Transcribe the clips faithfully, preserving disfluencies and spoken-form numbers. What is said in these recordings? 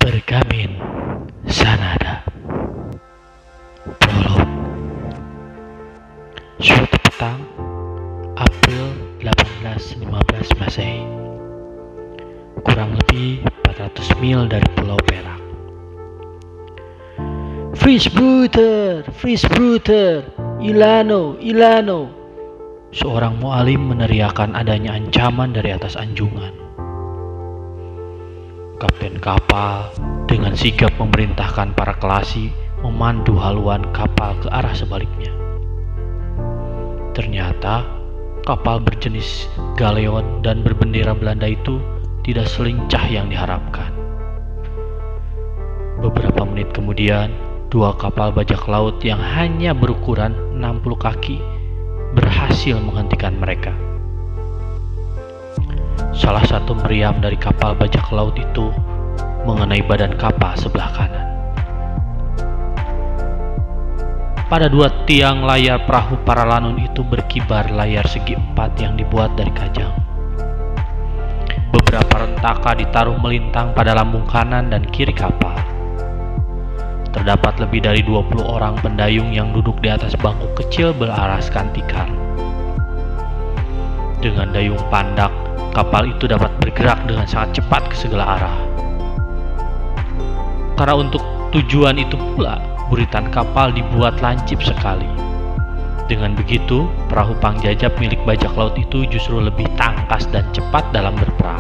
Pergamin Sanada. Prolog. Suatu petang, April delapan belas lima belas Masehi, kurang lebih empat ratus mil dari Pulau Perak. Freesbrooter, Freesbrooter, Ilano, Ilano. Seorang mualim meneriakkan adanya ancaman dari atas anjungan. Kapten kapal dengan sigap memerintahkan para kelasi memandu haluan kapal ke arah sebaliknya. Ternyata kapal berjenis galeon dan berbendera Belanda itu tidak selincah yang diharapkan. Beberapa menit kemudian, dua kapal bajak laut yang hanya berukuran enam puluh kaki berhasil menghentikan mereka. Salah satu meriam dari kapal bajak laut itu mengenai badan kapal sebelah kanan. Pada dua tiang layar perahu para lanun itu berkibar layar segi empat yang dibuat dari kajang. Beberapa rentaka ditaruh melintang pada lambung kanan dan kiri kapal. Terdapat lebih dari dua puluh orang pendayung yang duduk di atas bangku kecil beralaskan tikar. Dengan dayung pandak, kapal itu dapat bergerak dengan sangat cepat ke segala arah. Karena untuk tujuan itu pula, buritan kapal dibuat lancip sekali. Dengan begitu, perahu pangjajab milik bajak laut itu justru lebih tangkas dan cepat dalam berperang.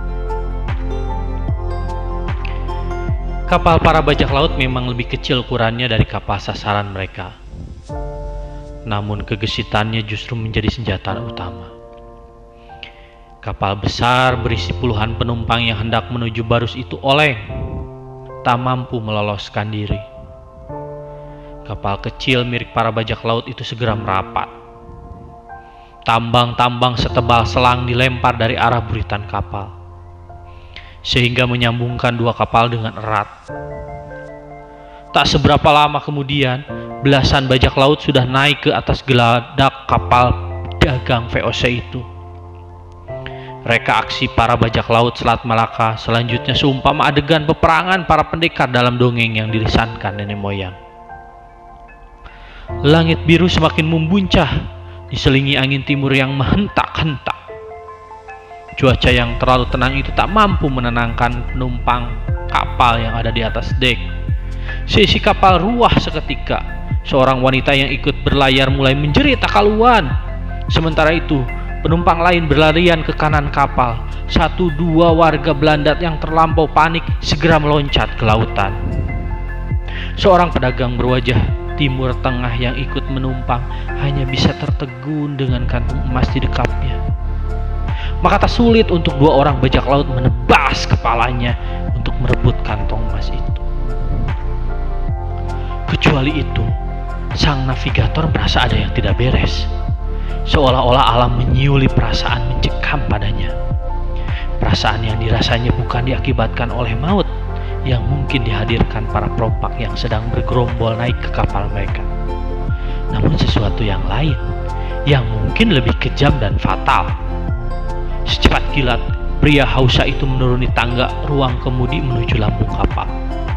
Kapal para bajak laut memang lebih kecil ukurannya dari kapal sasaran mereka. Namun kegesitannya justru menjadi senjata utama. Kapal besar berisi puluhan penumpang yang hendak menuju Barus itu oleng, tak mampu meloloskan diri. Kapal kecil milik para bajak laut itu segera merapat. Tambang-tambang setebal selang dilempar dari arah buritan kapal, sehingga menyambungkan dua kapal dengan erat. Tak seberapa lama kemudian, belasan bajak laut sudah naik ke atas geladak kapal dagang V O C itu. Reka aksi para bajak laut Selat Malaka selanjutnya seumpama adegan peperangan para pendekar dalam dongeng yang dilisankan nenek moyang. Langit biru semakin membuncah, diselingi angin timur yang menghentak-hentak. Cuaca yang terlalu tenang itu tak mampu menenangkan penumpang kapal yang ada di atas dek. Seisi kapal ruah seketika. Seorang wanita yang ikut berlayar mulai menjerit tak karuan. Sementara itu, penumpang lain berlarian ke kanan kapal. Satu dua warga Belanda yang terlampau panik segera meloncat ke lautan. Seorang pedagang berwajah Timur Tengah yang ikut menumpang hanya bisa tertegun dengan kantung emas di dekapnya. Maka tak sulit untuk dua orang bajak laut menebas kepalanya untuk merebut kantong emas itu. Kecuali itu, sang navigator merasa ada yang tidak beres. Seolah-olah alam menyiuli perasaan mencekam padanya. Perasaan yang dirasanya bukan diakibatkan oleh maut yang mungkin dihadirkan para perompak yang sedang bergerombol naik ke kapal mereka, namun sesuatu yang lain yang mungkin lebih kejam dan fatal. Secepat kilat, pria Hausa itu menuruni tangga ruang kemudi menuju lambung kapal.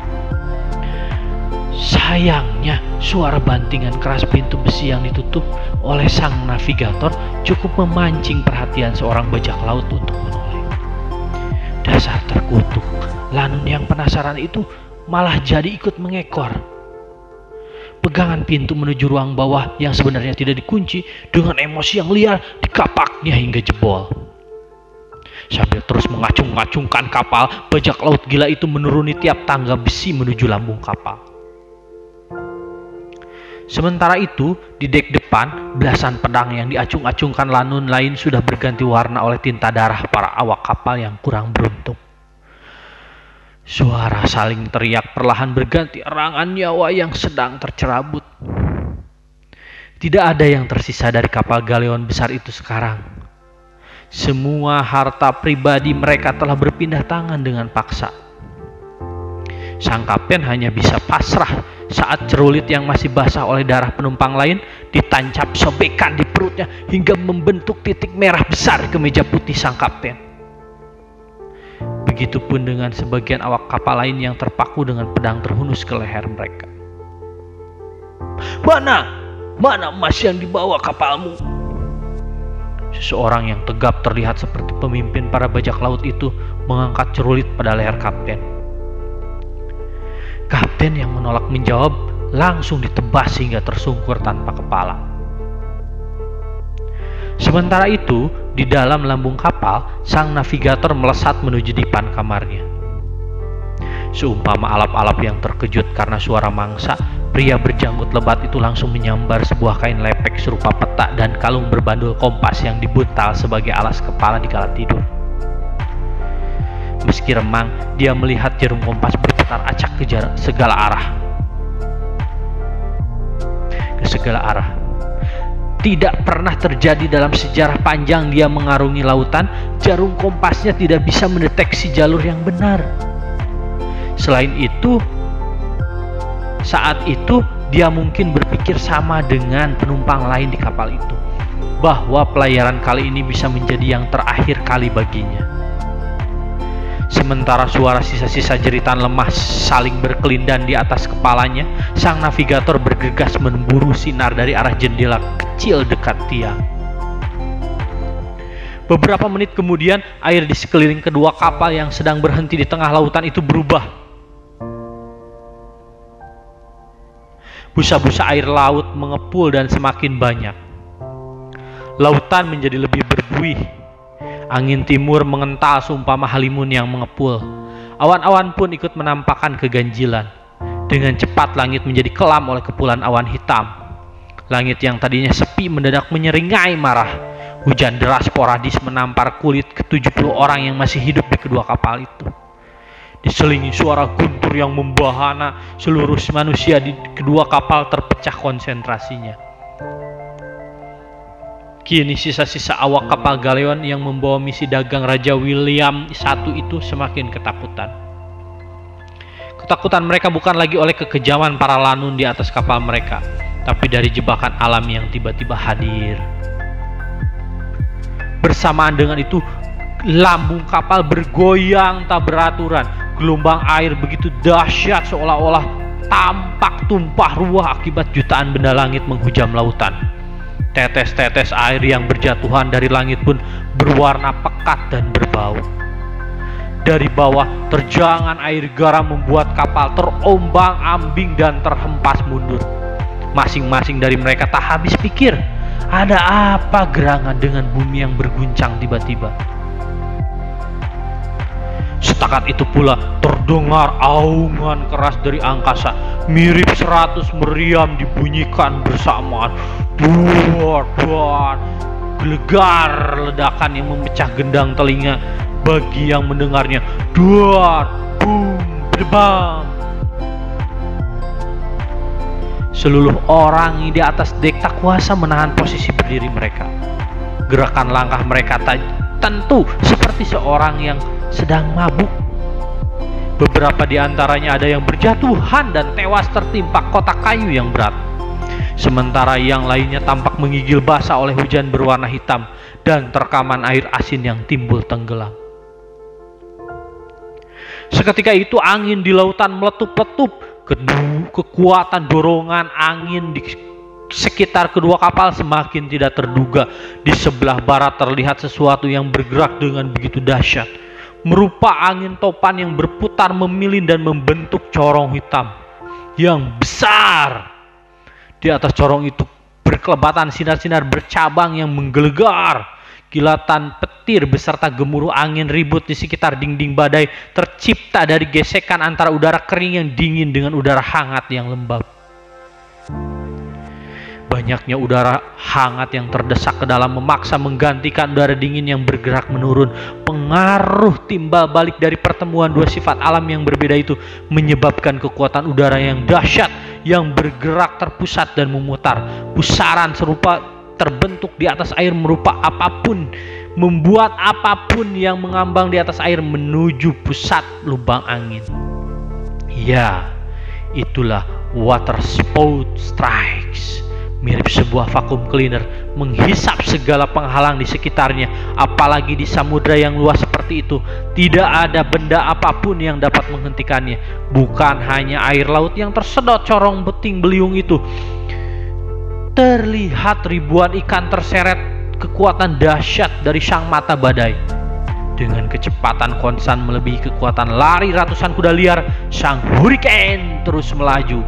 Sayangnya, suara bantingan keras pintu besi yang ditutup oleh sang navigator cukup memancing perhatian seorang bajak laut untuk menoleh. Dasar terkutuk, lanun yang penasaran itu malah jadi ikut mengekor. Pegangan pintu menuju ruang bawah yang sebenarnya tidak dikunci dengan emosi yang liar dikapaknya hingga jebol. Sambil terus mengacung-ngacungkan kapal, bajak laut gila itu menuruni tiap tangga besi menuju lambung kapal. Sementara itu, di dek depan, belasan pedang yang diacung-acungkan lanun lain sudah berganti warna oleh tinta darah para awak kapal yang kurang beruntung. Suara saling teriak perlahan berganti erangan nyawa yang sedang tercerabut. Tidak ada yang tersisa dari kapal galeon besar itu sekarang. Semua harta pribadi mereka telah berpindah tangan dengan paksa. Sang kapten hanya bisa pasrah saat cerulit yang masih basah oleh darah penumpang lain ditancap sobekan di perutnya hingga membentuk titik merah besar ke meja putih sang kapten. Begitupun dengan sebagian awak kapal lain yang terpaku dengan pedang terhunus ke leher mereka. "Mana? Mana emas yang dibawa kapalmu?" Seseorang yang tegap terlihat seperti pemimpin para bajak laut itu mengangkat cerulit pada leher kapten. Kapten yang menolak menjawab langsung ditebas hingga tersungkur tanpa kepala. Sementara itu, di dalam lambung kapal, sang navigator melesat menuju dipan kamarnya. Seumpama alap-alap yang terkejut karena suara mangsa, pria berjanggut lebat itu langsung menyambar sebuah kain lepek serupa peta dan kalung berbandul kompas yang dibuntal sebagai alas kepala di kala tidur. Meski remang, dia melihat jarum kompas berputar acak ke segala arah. Ke segala arah. Tidak pernah terjadi dalam sejarah panjang dia mengarungi lautan, jarum kompasnya tidak bisa mendeteksi jalur yang benar. Selain itu, saat itu dia mungkin berpikir sama dengan penumpang lain di kapal itu, bahwa pelayaran kali ini bisa menjadi yang terakhir kali baginya. Sementara suara sisa-sisa jeritan lemah saling berkelindan di atas kepalanya, sang navigator bergegas memburu sinar dari arah jendela kecil dekat tiang. Beberapa menit kemudian, air di sekeliling kedua kapal yang sedang berhenti di tengah lautan itu berubah. Busa-busa air laut mengepul dan semakin banyak. Lautan menjadi lebih berbuih. Angin timur mengental seumpama halimun yang mengepul. Awan-awan pun ikut menampakkan keganjilan. Dengan cepat langit menjadi kelam oleh kepulan awan hitam. Langit yang tadinya sepi mendadak menyeringai marah. Hujan deras sporadis menampar kulit ke tujuh puluh orang yang masih hidup di kedua kapal itu. Diselingi suara guntur yang membahana, seluruh manusia di kedua kapal terpecah konsentrasinya. Kini sisa-sisa awak kapal galeon yang membawa misi dagang Raja William satu itu semakin ketakutan. Ketakutan mereka bukan lagi oleh kekejaman para lanun di atas kapal mereka, tapi dari jebakan alam yang tiba-tiba hadir. Bersamaan dengan itu, lambung kapal bergoyang tak beraturan. Gelombang air begitu dahsyat seolah-olah tampak tumpah ruah akibat jutaan benda langit menghujam lautan. Tetes-tetes air yang berjatuhan dari langit pun berwarna pekat dan berbau. Dari bawah, terjangan air garam membuat kapal terombang-ambing dan terhempas mundur. Masing-masing dari mereka tak habis pikir, ada apa gerangan dengan bumi yang berguncang tiba-tiba. Setakat itu pula terdengar aungan keras dari angkasa, mirip seratus meriam dibunyikan bersamaan. Buar, buar, gelegar ledakan yang memecah gendang telinga bagi yang mendengarnya. Duar, bum, berdebam. Seluruh orang di atas dek tak kuasa menahan posisi berdiri mereka. Gerakan langkah mereka tak tentu seperti seorang yang sedang mabuk. Beberapa di antaranya ada yang berjatuhan dan tewas tertimpa kotak kayu yang berat. Sementara yang lainnya tampak menggigil basah oleh hujan berwarna hitam dan terkaman air asin yang timbul tenggelam. Seketika itu angin di lautan meletup-letup. Kekuatan dorongan angin di sekitar kedua kapal semakin tidak terduga. Di sebelah barat terlihat sesuatu yang bergerak dengan begitu dahsyat. Merupa angin topan yang berputar memilin dan membentuk corong hitam yang besar. Di atas corong itu berkelebatan sinar-sinar bercabang yang menggelegar. Kilatan petir beserta gemuruh angin ribut di sekitar dinding badai tercipta dari gesekan antara udara kering yang dingin dengan udara hangat yang lembab. Banyaknya udara hangat yang terdesak ke dalam memaksa menggantikan udara dingin yang bergerak menurun. Pengaruh timbal balik dari pertemuan dua sifat alam yang berbeda itu menyebabkan kekuatan udara yang dahsyat yang bergerak terpusat dan memutar. Pusaran serupa terbentuk di atas air merupa apapun, membuat apapun yang mengambang di atas air menuju pusat lubang angin. Ya, itulah water spout strikes. Mirip sebuah vacuum cleaner menghisap segala penghalang di sekitarnya, apalagi di samudra yang luas seperti seperti itu. Tidak ada benda apapun yang dapat menghentikannya. Bukan hanya air laut yang tersedot corong beting beliung itu. Terlihat ribuan ikan terseret kekuatan dahsyat dari sang mata badai. Dengan kecepatan konstan melebihi kekuatan lari ratusan kuda liar, sang hurricane terus melaju,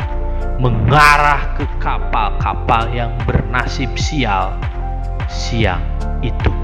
mengarah ke kapal-kapal yang bernasib sial siang itu.